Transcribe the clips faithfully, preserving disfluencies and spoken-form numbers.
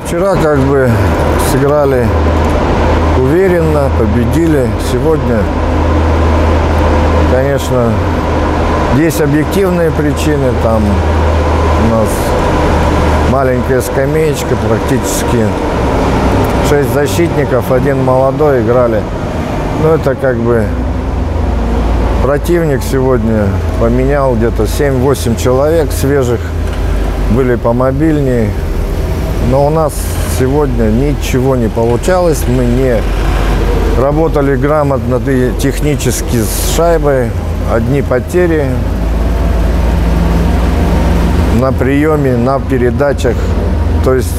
Вчера как бы сыграли уверенно, победили. Сегодня, конечно, есть объективные причины. Там у нас маленькая скамеечка, практически шесть защитников, один молодой играли. Ну, это как бы противник сегодня поменял где-то семь-восемь человек свежих, были помобильнее. Но у нас сегодня ничего не получалось, мы не работали грамотно и технически с шайбой, одни потери на приеме, на передачах. То есть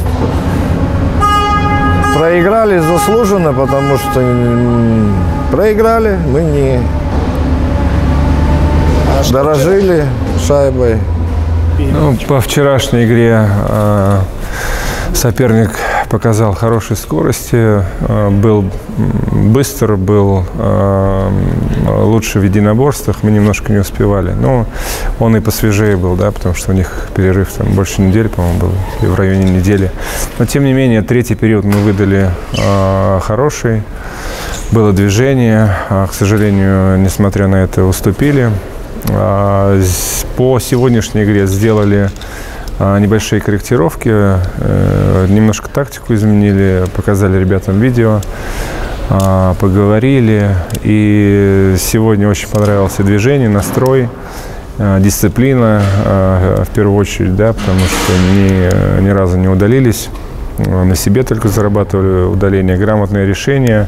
проиграли заслуженно, потому что проиграли, мы не дорожили шайбой. Ну, по вчерашней игре э, соперник показал хорошей скорости, э, был быстр, был э, лучше в единоборствах, мы немножко не успевали. Но он и посвежее был, да, потому что у них перерыв там больше недели, по-моему, был, и в районе недели. Но, тем не менее, третий период мы выдали э, хороший, было движение, а, к сожалению, несмотря на это, уступили. По сегодняшней игре сделали небольшие корректировки, немножко тактику изменили, показали ребятам видео, поговорили. И сегодня очень понравился движение, настрой, дисциплина, в первую очередь, да, потому что ни, ни разу не удалились, на себе только зарабатывали удаление, грамотное решение.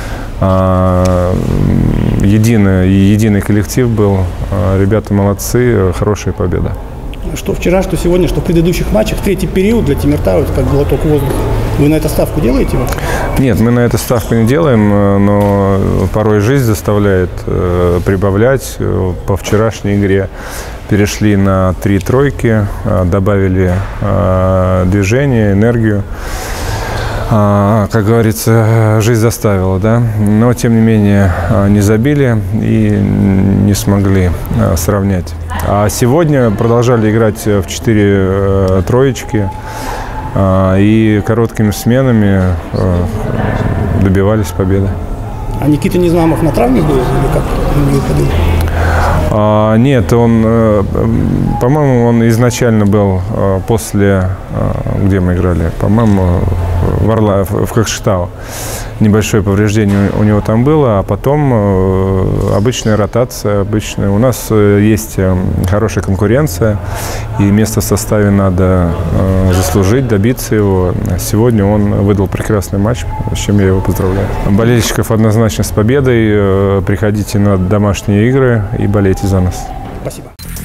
Единый, единый коллектив был. Ребята молодцы, хорошая победа. Что вчера, что сегодня, что в предыдущих матчах, третий период для Темиртау, это как глоток воздуха. Вы на это ставку делаете? Нет, мы на это ставку не делаем, но порой жизнь заставляет прибавлять. По вчерашней игре перешли на три тройки, добавили движение, энергию. А, как говорится, жизнь заставила, да, но тем не менее не забили и не смогли а, сравнять. А сегодня продолжали играть в четыре а, троечки а, и короткими сменами а, добивались победы. А Никита Низмамов на травме был или как? А, нет, он, по-моему, он изначально был после, где мы играли, по-моему, в Орла, в Кокшетау. Небольшое повреждение у него там было, а потом обычная ротация, обычная. У нас есть хорошая конкуренция, и место в составе надо заслужить, добиться его. Сегодня он выдал прекрасный матч, с чем я его поздравляю. Болельщиков однозначно с победой. Приходите на домашние игры и болейте за нас. Спасибо.